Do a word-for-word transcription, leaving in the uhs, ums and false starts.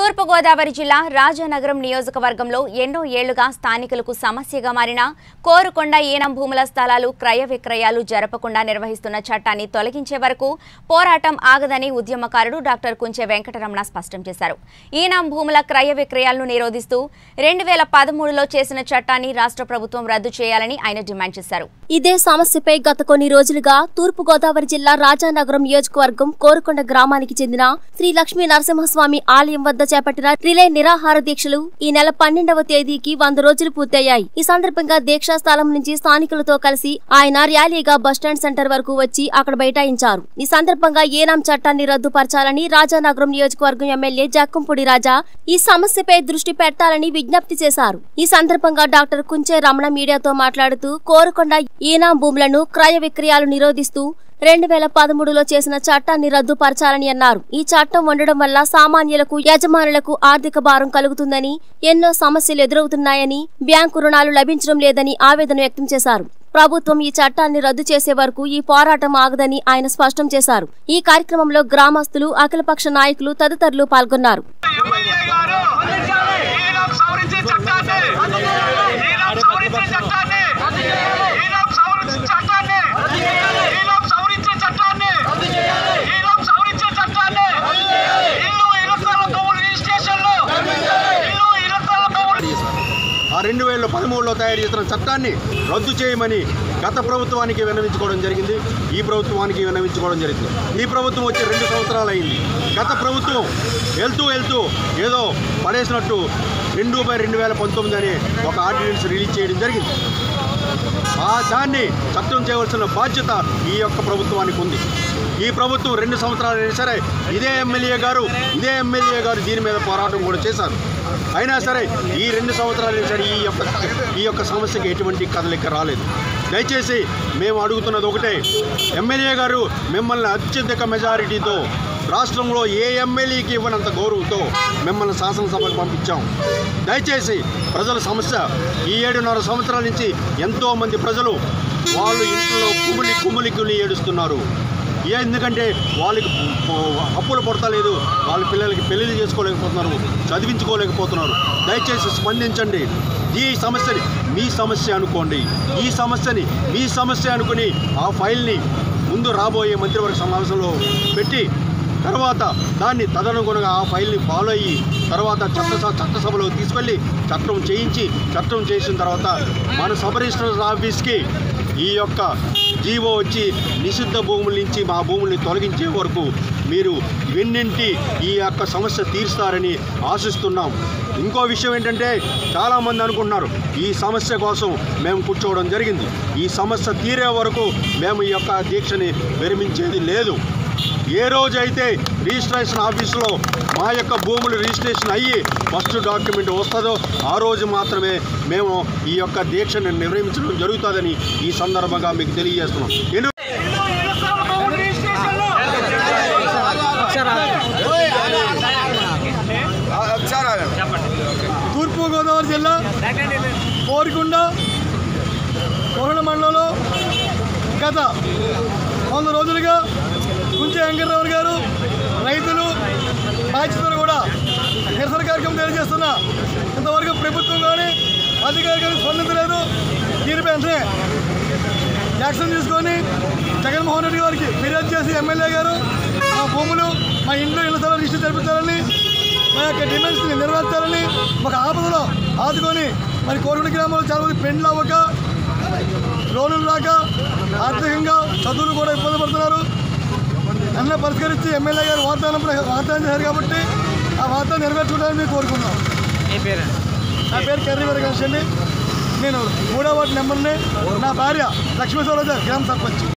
తూర్పు గోదావరి జిల్లా రాజానగరం నియోజకవర్గంలో ఎన్నో ఏళ్లుగా స్థానికులకు సమస్యగా మారిన కోరుకొండ ఈనం భూముల స్థలాలు క్రయ విక్రయాలు జరపకుండా నిర్వహిస్తున్న చట్టాన్ని తొలగించే వరకు పోరాటం ఆగదని ఉద్యమకారుడు డాక్టర్ కుంచె వెంకటరమణ స్పష్టం చేశారు. ఈనం భూముల క్రయ విక్రయాలను నిరోధిస్తూ రెండు వేల పదమూడులో చేసిన చట్టాన్ని రాష్ట్ర ప్రభుత్వం రద్దు చేయాలని ఆయన డిమాండ్ చేశారు. ఇదే సమస్యపై గత కొన్ని రోజులుగా తూర్పు గోదావరి జిల్లా రాజానగరం నియోజకవర్గం కోరుకొండ గ్రామానికి చెందిన శ్రీ లక్ష్మీ నరసింహస్వామి ఆలయం వద్ద చేపట్టిన రిలే నిరాహార దీక్షలు ఈ నెల పన్నెండవ తేదీకి వంద రోజులు పూర్తయ్యాయి. ఈ సందర్భంగా దీక్షా స్థలం నుంచి స్థానికులతో కలిసి ఆయన ర్యాలీగా బస్టాండ్ సెంటర్ వరకు వచ్చి అక్కడ బైఠాయించారు. ఈ సందర్భంగా ఏనాం చట్టాన్ని రద్దుపరచాలని రాజానగరం నియోజకవర్గం ఎమ్మెల్యే జక్కంపూడి రాజా ఈ సమస్యపై దృష్టి పెట్టాలని విజ్ఞప్తి చేశారు. ఈ సందర్భంగా డాక్టర్ కుంచె రమణ మీడియాతో మాట్లాడుతూ కోరుకొండ ఈనాం భూములను క్రయ విక్రయాలు నిరోధిస్తూ రెండు వేల పదమూడులో చేసిన చట్టాన్ని రద్దుపరచాలని అన్నారు. ఈ చట్టం ఉండడం వల్ల సామాన్యులకు యజమానులకు ఆర్థిక భారం కలుగుతుందని, ఎన్నో సమస్యలు ఎదురవుతున్నాయని, బ్యాంకు రుణాలు లభించడం లేదని ఆవేదన వ్యక్తం చేశారు. ప్రభుత్వం ఈ చట్టాన్ని రద్దు చేసే వరకు ఈ పోరాటం ఆగదని ఆయన స్పష్టం చేశారు. ఈ కార్యక్రమంలో గ్రామస్తులు, అఖిలపక్ష నాయకులు తదితరులు పాల్గొన్నారు. రెండు వేల పదమూడులో తయారు చేసిన చట్టాన్ని రద్దు చేయమని గత ప్రభుత్వానికి విన్నవించుకోవడం జరిగింది. ఈ ప్రభుత్వానికి విన్నవించుకోవడం జరిగింది. ఈ ప్రభుత్వం వచ్చి రెండు సంవత్సరాలు అయింది. గత ప్రభుత్వం వెళ్తూ వెళ్తూ ఏదో పడేసినట్టు రెండు బై రెండు వేల పంతొమ్మిది అనే ఒక ఆర్డినెన్స్ రిలీజ్ చేయడం జరిగింది. ఆ దాన్ని చట్టం చేయవలసిన బాధ్యత ఈ యొక్క ప్రభుత్వానికి ఉంది. ఈ ప్రభుత్వం రెండు సంవత్సరాలు అయినా సరే ఇదే ఎమ్మెల్యే గారు ఇదే ఎమ్మెల్యే గారు దీని మీద పోరాటం కూడా చేశారు. అయినా సరే ఈ రెండు సంవత్సరాలు సరే ఈ యొక్క ఈ యొక్క సమస్యకి ఎటువంటి కదలిక రాలేదు. దయచేసి మేము అడుగుతున్నది ఒకటే, ఎమ్మెల్యే గారు మిమ్మల్ని అత్యధిక మెజారిటీతో రాష్ట్రంలో ఏ ఎమ్మెల్యేకి ఇవ్వనంత గౌరవంతో మిమ్మల్ని శాసనసభకు పంపించాం. దయచేసి ప్రజల సమస్య ఈ ఏడున్నర సంవత్సరాల నుంచి ఎంతోమంది ప్రజలు వాళ్ళు ఇంట్లో కుమిలి కుమిలికుని ఏడుస్తున్నారు. ఎందుకంటే వాళ్ళకి అప్పులు పడతలేదు, వాళ్ళ పిల్లలకి పెళ్లిళ్ళు చేసుకోలేకపోతున్నారు, చదివించుకోలేకపోతున్నారు. దయచేసి స్పందించండి. ఈ సమస్యని మీ సమస్య అనుకోండి. ఈ సమస్యని మీ సమస్య అనుకుని ఆ ఫైల్ని ముందు రాబోయే మంత్రివర్గ సమావేశంలో పెట్టి తర్వాత దాన్ని తదనుగుణంగా ఆ ఫైల్ని ఫాలో అయ్యి తర్వాత చట్ట చట్టసభలో తీసుకెళ్ళి చట్టం చేయించి చట్టం చేసిన తర్వాత మన సబ్ రిజిస్టర్ ఆఫీస్కి ఈ యొక్క జీవో వచ్చి నిషిద్ధ భూముల నుంచి మా భూముల్ని తొలగించే వరకు మీరు వెన్నింటి ఈ యొక్క సమస్య తీరుస్తారని ఆశిస్తున్నాం. ఇంకో విషయం ఏంటంటే చాలామంది అనుకుంటున్నారు ఈ సమస్య కోసం మేము కూర్చోవడం జరిగింది. ఈ సమస్య తీరే వరకు మేము ఈ యొక్క దీక్షని విరమించేది లేదు. ఏ రోజైతే రిజిస్ట్రేషన్ ఆఫీసులో మా యొక్క భూములు రిజిస్ట్రేషన్ అయ్యి ఫస్ట్ డాక్యుమెంట్ వస్తుందో ఆ రోజు మాత్రమే మేము ఈ యొక్క దీక్షను నిర్వహించడం జరుగుతుందని ఈ సందర్భంగా మీకు తెలియజేస్తున్నాం. తూర్పుగోదావరి జిల్లా కోరుకొండ కోరణ మండలంలో గత వంద రోజులుగా కుంచె వెంకటరమణ గారు రైతులు బాధ్యతలు కూడా నిరసన కార్యక్రమం తెలియజేస్తున్నా ఇంతవరకు ప్రభుత్వం కానీ అధికారులు కానీ స్పందించలేదు. దీనిపై వెంటనే యాక్షన్ తీసుకొని జగన్మోహన్ రెడ్డి గారికి ఫిర్యాదు చేసి ఎమ్మెల్యే గారు మా భూములు మా ఇంట్లో ఇళ్ల స్థలాలు రిజిస్టర్ జరిపించాలని, మా యొక్క డిమాండ్స్ని నెరవేర్చాలని ఒక ఆపదలో ఆదుకొని మరి కోరుకొండ గ్రామంలో చాలా మంది పెండ్లు అవ్వక, లోన్లు రాక, ఆర్థికంగా చదువులు కూడా ఇబ్బంది పడుతున్నారు. అన్న పరిష్కరించి ఎమ్మెల్యే గారు వాగ్దానం వాగ్దానం చేశారు కాబట్టి ఆ వాగ్దానం నెరవేర్చుకుంటారని మేము కోరుకున్నాం. నా పేరు కర్రీ వెరగండి. నేను మూడో వార్డు నెంబర్ని. నా భార్య లక్ష్మీ సరోజ గ్రామ సర్పంచ్.